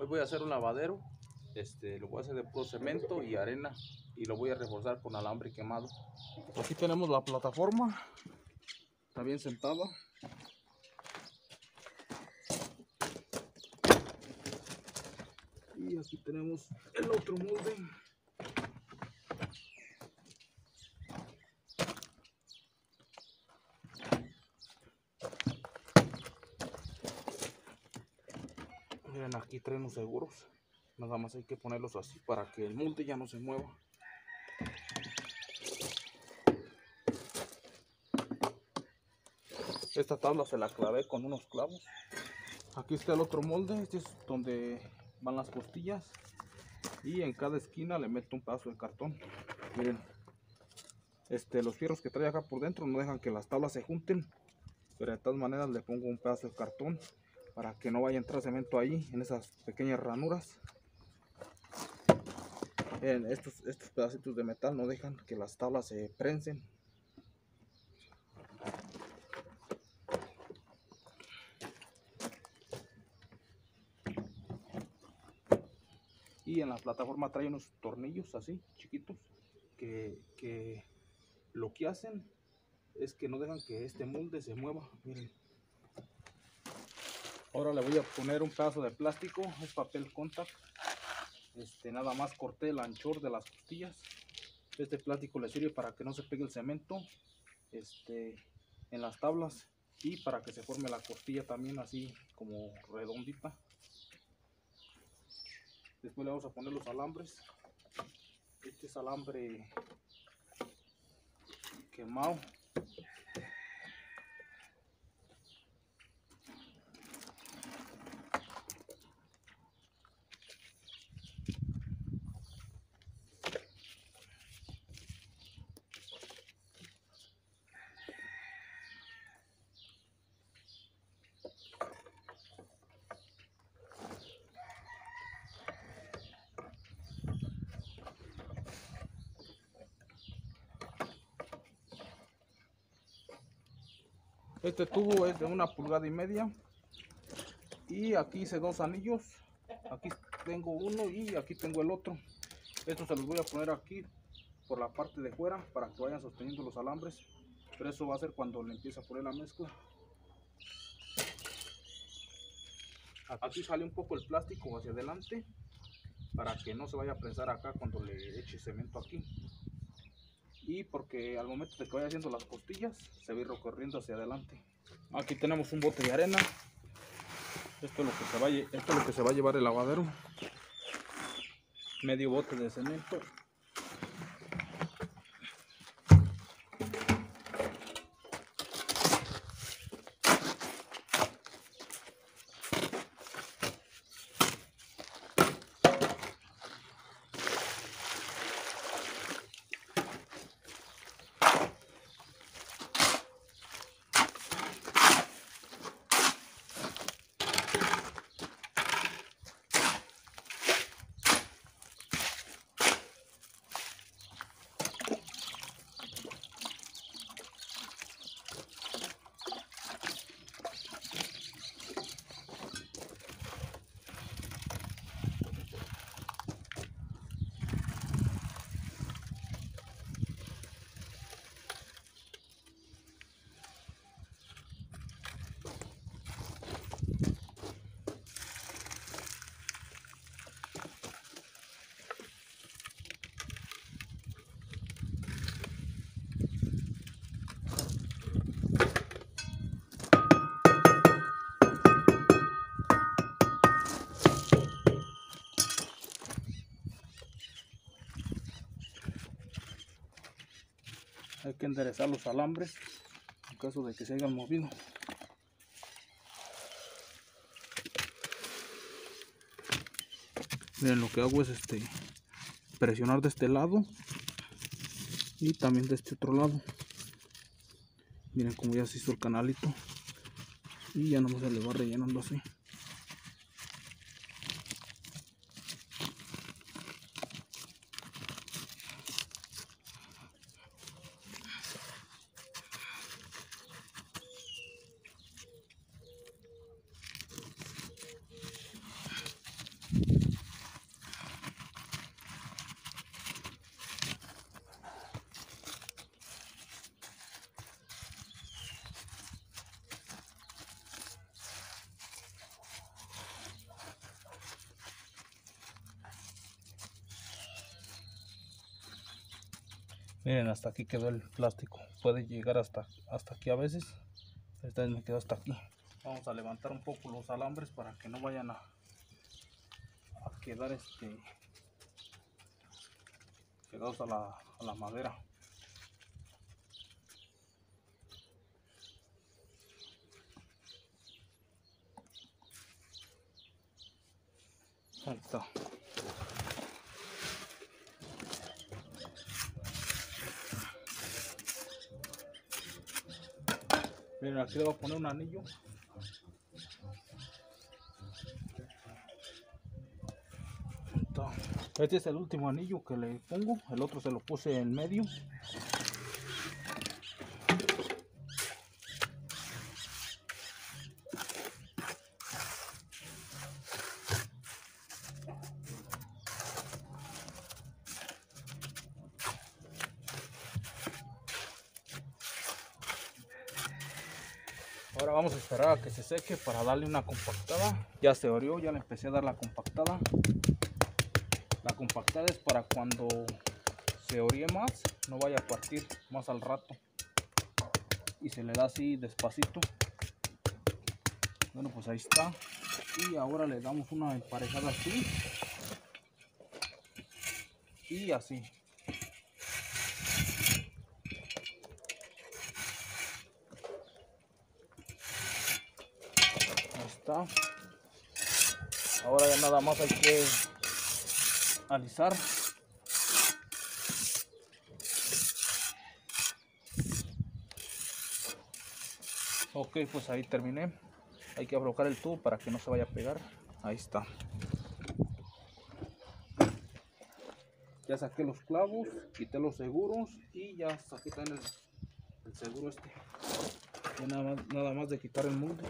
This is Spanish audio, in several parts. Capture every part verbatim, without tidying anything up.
Hoy voy a hacer un lavadero. Este, lo voy a hacer de puro cemento y arena y lo voy a reforzar con alambre quemado. Aquí tenemos la plataforma, está bien sentada. Y aquí tenemos el otro molde. Miren, aquí traen los seguros. Nada más hay que ponerlos así para que el molde ya no se mueva. Esta tabla se la clavé con unos clavos. Aquí está el otro molde. Este es donde van las costillas. Y en cada esquina le meto un pedazo de cartón. Miren, este, los fierros que trae acá por dentro no dejan que las tablas se junten. Pero de todas maneras le pongo un pedazo de cartón para que no vaya a entrar cemento ahí en esas pequeñas ranuras. Miren, estos, estos pedacitos de metal no dejan que las tablas se prensen. Y en la plataforma trae unos tornillos así, chiquitos, que, que lo que hacen es que no dejan que este molde se mueva. Miren. Ahora le voy a poner un pedazo de plástico, es papel contact. Este, nada más corté el anchor de las costillas. Este plástico le sirve para que no se pegue el cemento este, en las tablas y para que se forme la costilla también así como redondita. Después le vamos a poner los alambres. Este es alambre quemado. Este tubo es de una pulgada y media. Y aquí hice dos anillos. Aquí tengo uno y aquí tengo el otro. Estos se los voy a poner aquí por la parte de fuera para que vayan sosteniendo los alambres. Pero eso va a ser cuando le empiece a poner la mezcla. Aquí sale un poco el plástico hacia adelante para que no se vaya a prensar acá cuando le eche cemento aquí. Y porque al momento de que vaya haciendo las costillas se va a ir recorriendo hacia adelante. Aquí tenemos un bote de arena. Esto es lo que se va a, esto es lo que se va a llevar el lavadero. Medio bote de cemento. Hay que enderezar los alambres en caso de que se hayan movido. Miren, lo que hago es este presionar de este lado y también de este otro lado. Miren cómo ya se hizo el canalito y ya nomás se le va rellenando así. Miren, hasta aquí quedó el plástico. Puede llegar hasta, hasta aquí a veces. Esta vez me quedó hasta aquí. Vamos a levantar un poco los alambres para que no vayan a, a quedar este pegados a la, a la madera. Ahí está. Miren, aquí le voy a poner un anillo. Este es el último anillo que le pongo. El otro se lo puse en medio. Ahora vamos a esperar a que se seque para darle una compactada. Ya se orió, ya le empecé a dar la compactada. La compactada es para cuando se oríe más, no vaya a partir más al rato. Y se le da así despacito. Bueno, pues ahí está. Y ahora le damos una emparejada así. Y así. Ahí está. Ahora ya nada más hay que alisar. Ok, pues ahí terminé. Hay que aflojar el tubo para que no se vaya a pegar. Ahí está. Ya saqué los clavos, quité los seguros y ya saqué también el, el seguro este. Ya nada más, nada más de quitar el molde.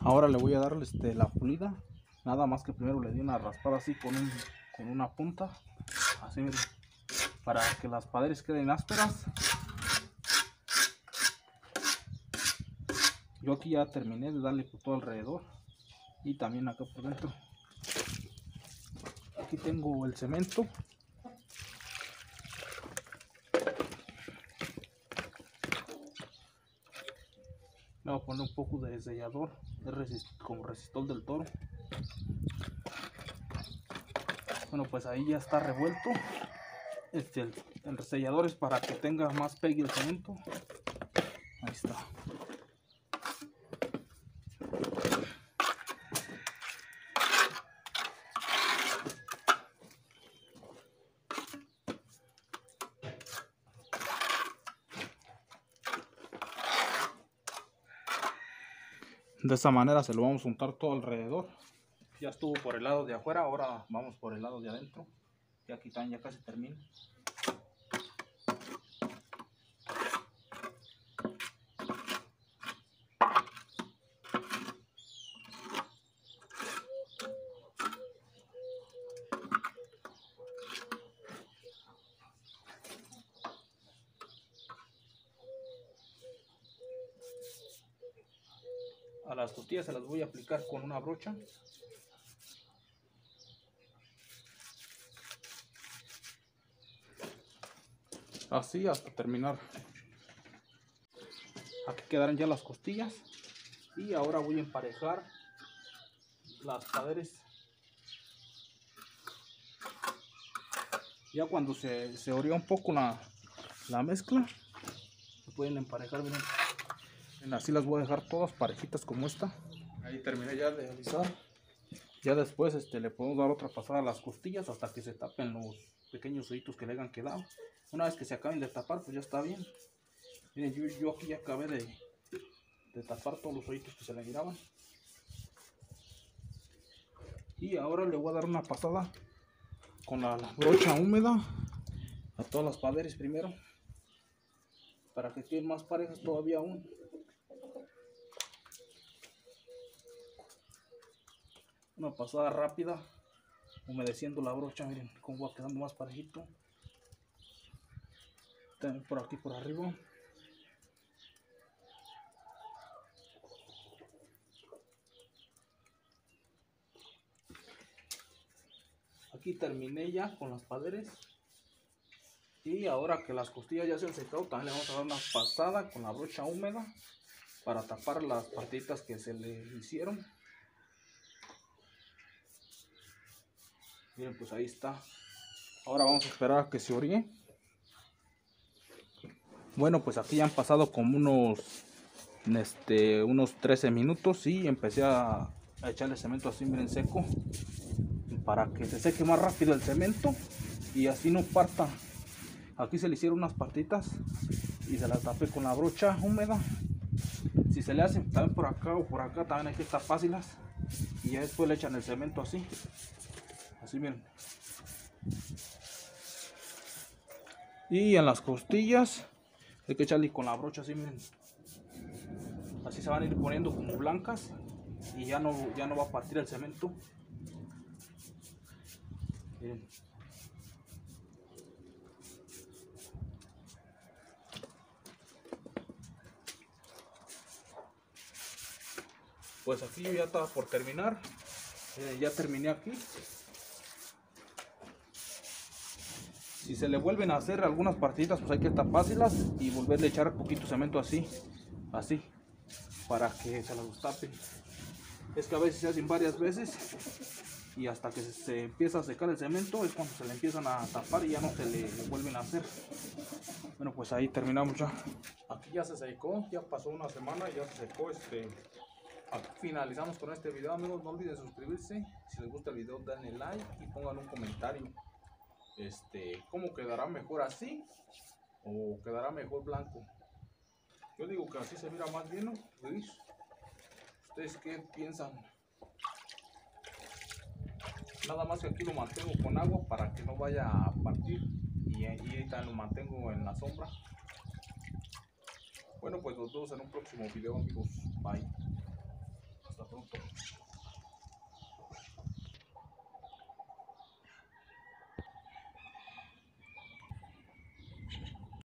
Ahora le voy a dar este, la pulida. Nada más que primero le di una raspada así con, un, con una punta. Así, miren, para que las paredes queden ásperas. Yo aquí ya terminé de darle por todo alrededor. Y también acá por dentro. Aquí tengo el cemento. Le voy a poner un poco de sellador, de resist como resistor del toro. Bueno, pues ahí ya está revuelto. Este, el, el sellador es para que tenga más pegue el cemento. Ahí está. De esa manera se lo vamos a untar todo alrededor. Ya estuvo por el lado de afuera, ahora vamos por el lado de adentro. Y aquí también ya casi termina. A las costillas se las voy a aplicar con una brocha. Así hasta terminar. Aquí quedarán ya las costillas. Y ahora voy a emparejar las paredes. Ya cuando se, se orea un poco la, la mezcla, se pueden emparejar. Miren. Así las voy a dejar todas parejitas como esta. Ahí terminé ya de alisar. Ya después este, le podemos dar otra pasada a las costillas hasta que se tapen los pequeños hoyitos que le hayan quedado. Una vez que se acaben de tapar, pues ya está bien. Miren, yo, yo aquí ya acabé de, de tapar todos los hoyitos que se le miraban. Y ahora le voy a dar una pasada con la, la brocha húmeda a todas las paredes primero, para que queden más parejas todavía aún. Una pasada rápida, humedeciendo la brocha. Miren cómo va quedando más parejito. También por aquí por arriba. Aquí terminé ya con las paredes. Y ahora que las costillas ya se han secado, también le vamos a dar una pasada con la brocha húmeda para tapar las patitas que se le hicieron. Miren, pues ahí está. Ahora vamos a esperar a que se oríe. Bueno, pues aquí ya han pasado como unos este, unos trece minutos y empecé a, a echarle cemento así, miren, seco, para que se seque más rápido el cemento y así no parta. Aquí se le hicieron unas patitas y se las tapé con la brocha húmeda. Si se le hace también por acá o por acá, también hay que tapárselas y ya después le echan el cemento así. Así, miren. Y en las costillas hay que echarle con la brocha así, miren. Así se van a ir poniendo como blancas y ya no, ya no va a partir el cemento. Miren. Pues aquí yo ya estaba por terminar. Miren, ya terminé aquí. Si se le vuelven a hacer algunas partiditas, pues hay que tapárselas y volverle a echar poquito cemento así, así, para que se las tape. Es que a veces se hacen varias veces y hasta que se empieza a secar el cemento es cuando se le empiezan a tapar y ya no se le vuelven a hacer. Bueno, pues ahí terminamos ya. Aquí ya se secó, ya pasó una semana, ya se secó. Este, aquí finalizamos con este video, amigos. No olviden suscribirse. Si les gusta el video, denle like y pongan un comentario. Este, ¿cómo quedará mejor así o quedará mejor blanco? Yo digo que así se mira más bien, ¿no? ¿Veis? ¿Ustedes qué piensan? Nada más que aquí lo mantengo con agua para que no vaya a partir y ahí lo mantengo en la sombra. Bueno, pues nos vemos en un próximo video, amigos. Bye. Hasta Hasta pronto.